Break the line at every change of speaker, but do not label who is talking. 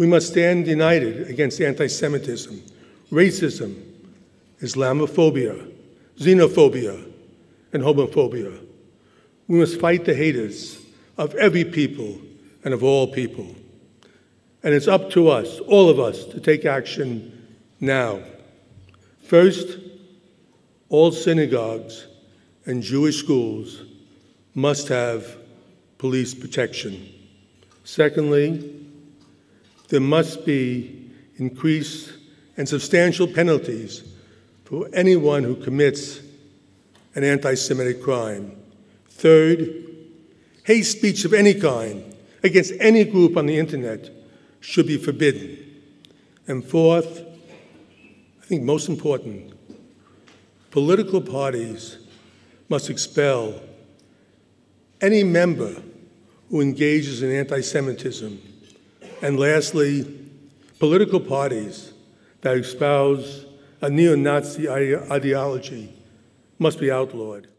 We must stand united against antisemitism, racism, islamophobia, xenophobia, and homophobia. We must fight the haters of every people and of all people. And it's up to us, all of us, to take action now. First, all synagogues and Jewish schools must have police protection. Secondly, there must be increased and substantial penalties for anyone who commits an anti-Semitic crime. Third, hate speech of any kind against any group on the internet should be forbidden. And fourth, I think most important, political parties must expel any member who engages in anti-Semitism. And lastly, political parties that espouse a neo-Nazi ideology must be outlawed.